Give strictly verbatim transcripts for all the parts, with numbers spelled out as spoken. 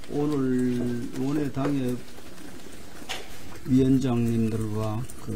오늘 원외 당협 위원장님들과 그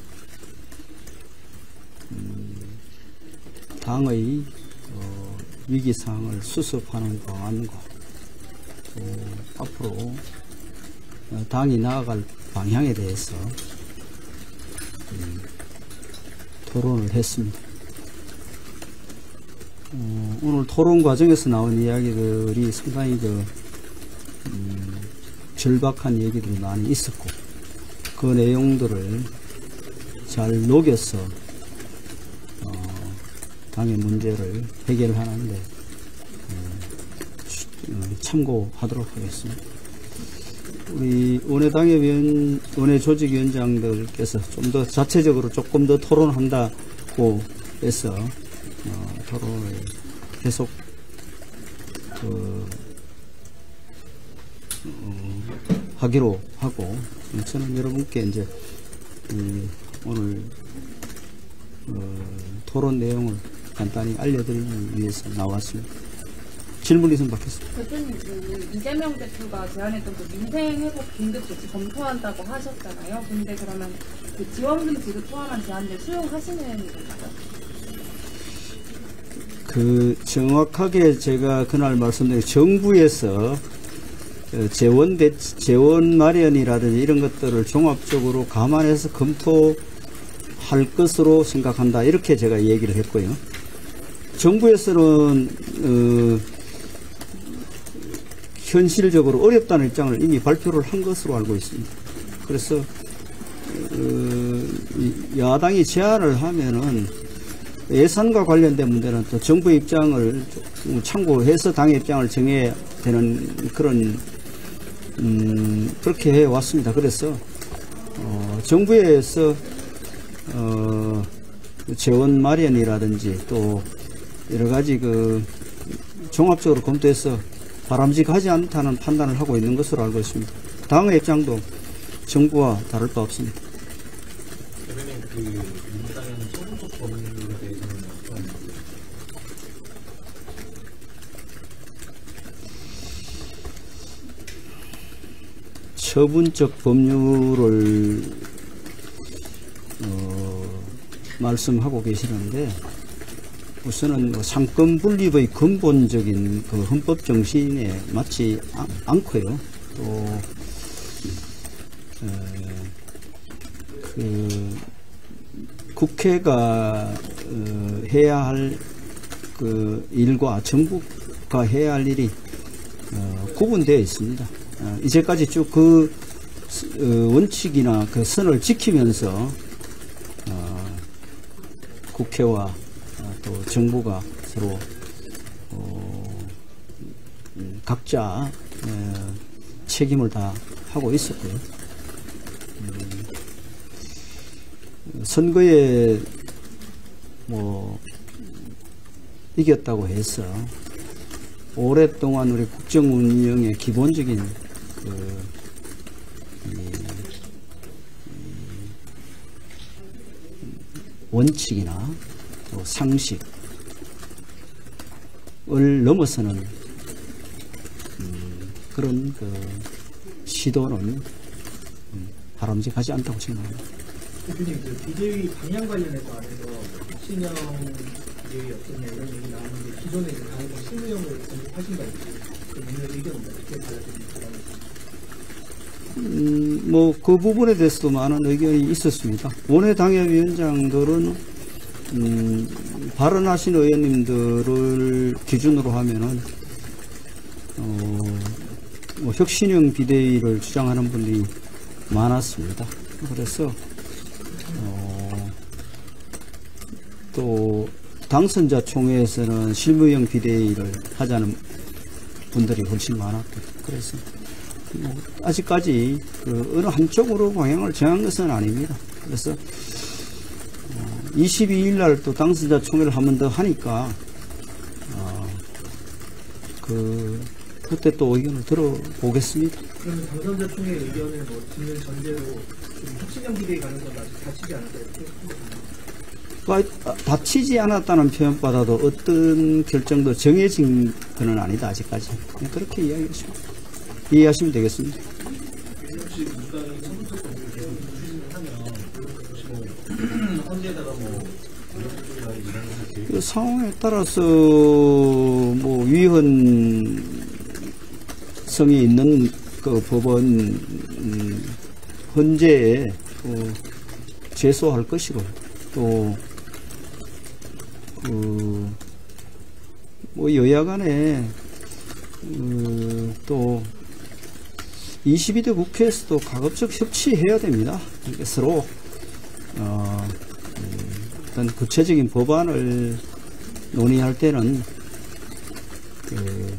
음, 당의 어, 위기사항을 수습하는 방안과 또 앞으로 어, 당이 나아갈 방향에 대해서 음, 토론을 했습니다. 어, 오늘 토론 과정에서 나온 이야기들이 상당히 그 음, 절박한 얘기들이 많이 있었고, 그 내용들을 잘 녹여서 어, 당의 문제를 해결하는데 어, 참고하도록 하겠습니다. 우리 원외 당협위원, 원외 조직위원장들께서 좀 더 자체적으로 조금 더 토론한다고 해서 어, 토론을 계속 그, 어, 하기로 하고, 저는 여러분께 이제 음, 오늘 어, 토론 내용을 간단히 알려드리기 위해서 나왔습니다. 질문 있으면 받겠습니다. 대표님, 그 이재명 대표가 제안했던 그 민생회복 긴급 조치 검토한다고 하셨잖아요. 근데 그러면 그 지원금 지급 포함한 제안들 수용하시는 건가요? 그 정확하게 제가 그날 말씀드린 정부에서 재원 대, 재원 마련이라든지 이런 것들을 종합적으로 감안해서 검토할 것으로 생각한다, 이렇게 제가 얘기를 했고요. 정부에서는 어, 현실적으로 어렵다는 입장을 이미 발표를 한 것으로 알고 있습니다. 그래서 어, 야당이 제안을 하면은 예산과 관련된 문제는 또 정부의 입장을 참고해서 당의 입장을 정해야 되는 그런 음, 그렇게 해왔습니다. 그래서 어, 정부에서 어, 재원 마련이라든지 또 여러 가지 그 종합적으로 검토해서 바람직하지 않다는 판단을 하고 있는 것으로 알고 있습니다. 당의 입장도 정부와 다를 바 없습니다. 그러면 그 민주당은 소금속 법률에 대해서는 어떤? 처분적 법률을 어, 말씀하고 계시는데, 우선은 뭐 상권 분립의 근본적인 그 헌법 정신에 맞지 아, 않고요. 또 어, 그 국회가 어, 해야 할 그 일과 정부가 해야 할 일이 어, 구분되어 있습니다. 어, 이제까지 쭉 그 어, 원칙이나 그 선을 지키면서 어, 국회와 어, 또 정부가 서로 어, 각자 어, 책임을 다 하고 있었고요. 음, 선거에 뭐 이겼다고 해서 오랫동안 우리 국정 운영의 기본적인 그 이, 이 원칙이나 또 상식을 넘어서는 음, 그런 그 시도는 음, 바람직하지 않다고 생각합니다. 대표님, 그 비대위 방향 관련해서 안에서 신형 비대위 없었냐 이런 얘기 나왔는데, 기존에 당에서 신무형을 선택하신다고 그 문제 의견은 어떻게 달라집니까? 음, 뭐 그 부분에 대해서도 많은 의견이 있었습니다. 원외 당협위원장들은 음, 발언하신 의원님들을 기준으로 하면은 어, 뭐 혁신형 비대위를 주장하는 분들이 많았습니다. 그래서 어, 또 당선자 총회에서는 실무형 비대위를 하자는 분들이 훨씬 많았고, 그래서 뭐 아직까지 그 어느 한쪽으로 방향을 정한 것은 아닙니다. 그래서 어, 이십이 일 날 또 당선자 총회를 한 번 더 하니까 어, 그 그때 또 의견을 들어보겠습니다. 그러면 당선자 총회 의견을 뭐 듣는 전제로 좀 혁신형 비대위 가는 건 아직 다치지 않았어요? 다치지 않았다는 표현보다도 어떤 결정도 정해진 건 아니다, 아직까지. 그렇게 이야기했습니다. 이해하시면 되겠습니다. 혹시 민주당이 청구적 법률을 계속 추진을 하면 혹시 뭐 헌재에다가 뭐 이런 이런 것을 그 상황에 따라서 뭐 위헌성이 있는 그 법은 음, 헌재에 그 제소할 것이고 또 그 뭐 여야 간에 어, 또 이십이 대 국회에서도 가급적 협치해야 됩니다. 그러니까 서로 어, 어떤 구체적인 법안을 논의할 때는 그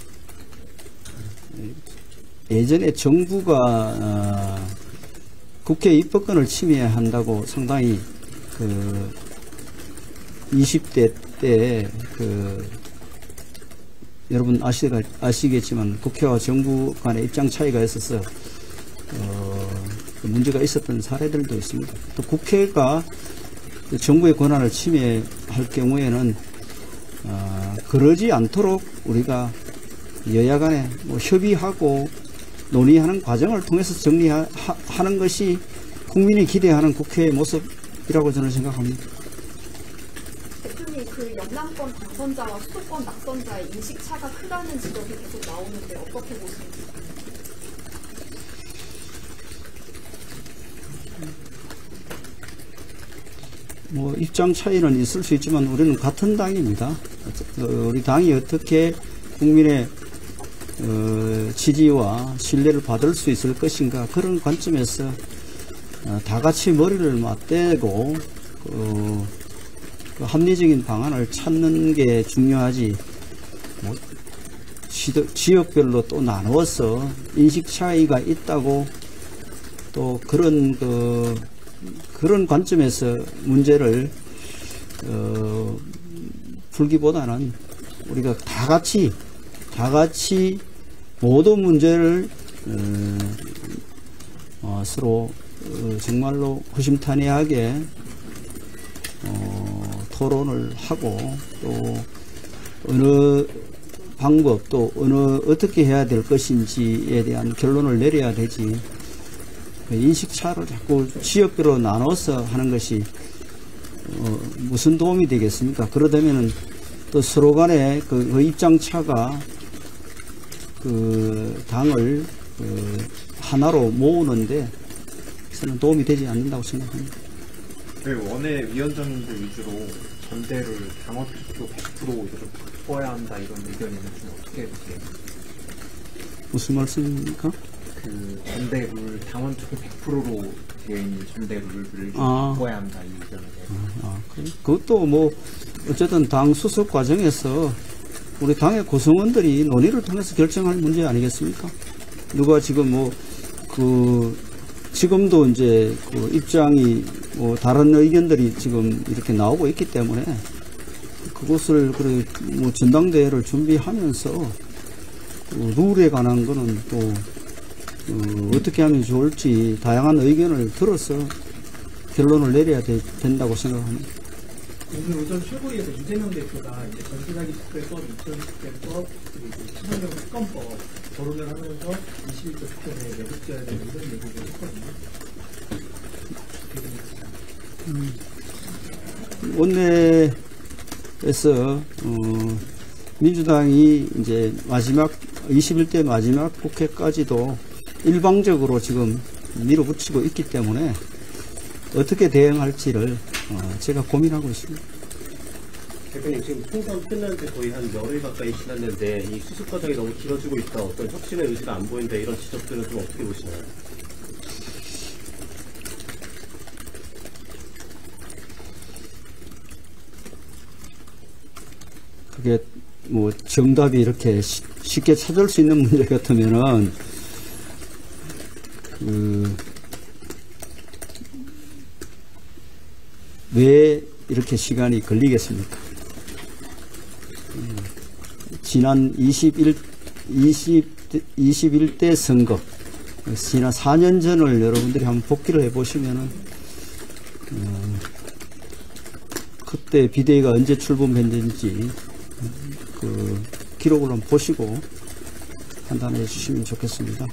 예전에 정부가 어, 국회 입법권을 침해한다고 상당히 그 이십 대 때 그 여러분 아시, 아시겠지만 국회와 정부 간의 입장 차이가 있어서 어, 그 문제가 있었던 사례들도 있습니다. 또 국회가 정부의 권한을 침해할 경우에는 어, 그러지 않도록 우리가 여야 간에 뭐 협의하고 논의하는 과정을 통해서 정리하는 것이 국민이 기대하는 국회의 모습이라고 저는 생각합니다. 대표님, 그 영남권 당선자와 수도권 낙선자의 인식차가 크다는 지적이 계속 나오는데 어떻게 보십니까? 뭐 입장 차이는 있을 수 있지만 우리는 같은 당입니다. 어, 우리 당이 어떻게 국민의 어, 지지와 신뢰를 받을 수 있을 것인가 그런 관점에서 어, 다 같이 머리를 맞대고 어, 그 합리적인 방안을 찾는 게 중요하지. 뭐 지도, 지역별로 또 나누어서 인식 차이가 있다고 또 그런 그 그런 관점에서 문제를 어, 풀기보다는 우리가 다 같이 다 같이 모든 문제를 어, 어, 서로 어, 정말로 허심탄회하게 어, 토론을 하고 또 어느 방법 또 어느 어떻게 해야 될 것인지에 대한 결론을 내려야 되지. 인식차를 자꾸 지역별로 나눠서 하는 것이 어, 무슨 도움이 되겠습니까? 그러다면은 또 서로 간에 그, 그 입장차가 그 당을 그 하나로 모으는데 저는 도움이 되지 않는다고 생각합니다. 네, 원외 위원장님들 위주로 전대를 당원 투표 백 퍼센트 좀 바꿔야 한다 이런 의견이 있는지 어떻게 보세요? 무슨 말씀입니까? 그 전대 룰 당원 투표 백 퍼센트로 되어 있는 전대 룰을 좀 아. 바꿔야 한다 이 의견에 대해서. 아, 그, 그것도 뭐 어쨌든 당 수습 과정에서 우리 당의 구성원들이 논의를 통해서 결정할 문제 아니겠습니까? 누가 지금 뭐 그 지금도 이제 그 입장이 뭐 다른 의견들이 지금 이렇게 나오고 있기 때문에 그것을 그래 뭐 전당대회를 준비하면서 그 룰에 관한 거는 또 어, 어떻게 하면 좋을지 다양한 의견을 들어서 결론을 내려야 되, 된다고 생각합니다. 오늘 오전 최고위에서 이재명 대표가 이제 전시자기 특별법, 이천십 대법, 그리고 친환경 특검법 거론을 하면서 이십일 대 국회에 내국제해야 되는 이런 얘기를 했거든요. 음, 원내에서 어, 민주당이 이제 마지막 이십일 대 마지막 국회까지도 일방적으로 지금 밀어붙이고 있기 때문에 어떻게 대응할지를 어, 제가 고민하고 있습니다. 대표님, 지금 총선 끝난 지 거의 한 열흘 가까이 지났는데 이 수습 과정이 너무 길어지고 있다, 어떤 혁신의 의지가 안 보인다, 이런 지적들은 좀 어떻게 보시나요? 그게 뭐 정답이 이렇게 시, 쉽게 찾을 수 있는 문제 같으면은 그 왜 이렇게 시간이 걸리겠습니까? 음, 지난 이십일, 이십, 이십일 대 선거, 지난 사 년 전을 여러분들이 한번 복기를 해보시면은, 어, 그때 비대위가 언제 출범했는지, 그, 기록을 한번 보시고, 판단해 주시면 좋겠습니다.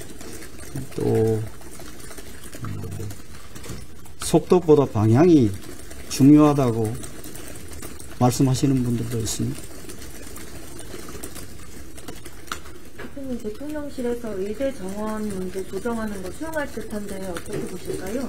또 음, 속도보다 방향이 중요하다고 말씀하시는 분들도 있습니다. 대표님, 대통령실에서 의대 정원 문제 조정하는 거 수용할 듯한데 어떻게 보실까요?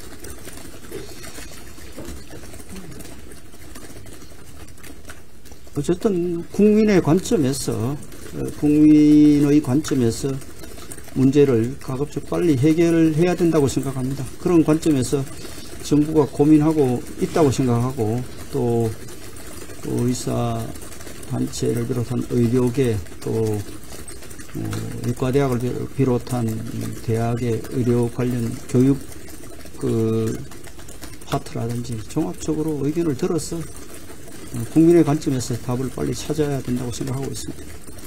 어쨌든 국민의 관점에서 국민의 관점에서 문제를 가급적 빨리 해결해야 된다고 생각합니다. 그런 관점에서 정부가 고민하고 있다고 생각하고 또 의사 단체를 비롯한 의료계 또 어, 의과대학을 비롯한 대학의 의료 관련 교육 그 파트라든지 종합적으로 의견을 들어서 어, 국민의 관점에서 답을 빨리 찾아야 된다고 생각하고 있습니다.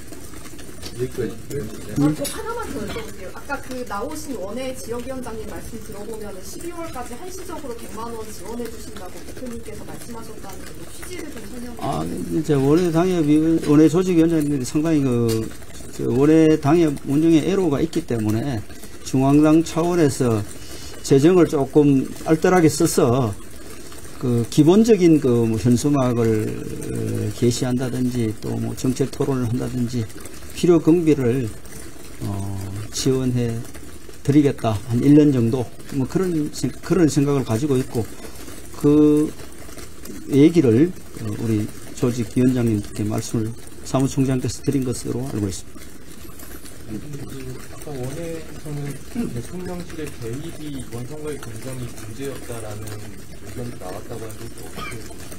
아, 저 하나만 더 여쭤볼게요. 아까 그 나오신 원외 지역위원장님 말씀 들어보면 십이월까지 한시적으로 백만 원 지원해 주신다고 대표님께서 말씀하셨다는 그 취지를 좀 설명해 주세요. 아, 이제 원외 당협, 원외 조직위원장님들이 상당히 그, 그 원외 당협 운영에 애로가 있기 때문에 중앙당 차원에서 재정을 조금 알뜰하게 써서 그 기본적인 그 뭐 현수막을 게시한다든지 또 뭐 정책 토론을 한다든지 필요 경비를 어, 지원해 드리겠다. 한 일 년 정도. 뭐 그런, 그런 생각을 가지고 있고, 그 얘기를 어, 우리 조직위원장님께 말씀을 사무총장께서 드린 것으로 알고 있습니다. 아까 원회에서는 대통령실의 개입이 이번 선거의 굉장히 문제였다라는 의견도 나왔다고 하는데 어떻게 보시나요?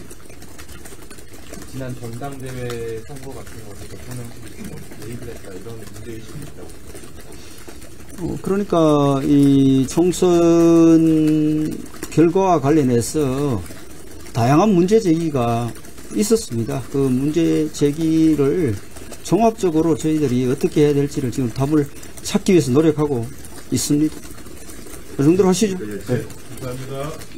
지난 전당대회 선거 같은 거에 대통령실이 개입을 했다 이런 문제의식이 있다고. 어, 그러니까 이 총선 결과와 관련해서 다양한 문제 제기가 있었습니다. 그 문제 제기를 종합적으로 저희들이 어떻게 해야 될지를 지금 답을 찾기 위해서 노력하고 있습니다. 그 정도로 하시죠. 네, 감사합니다.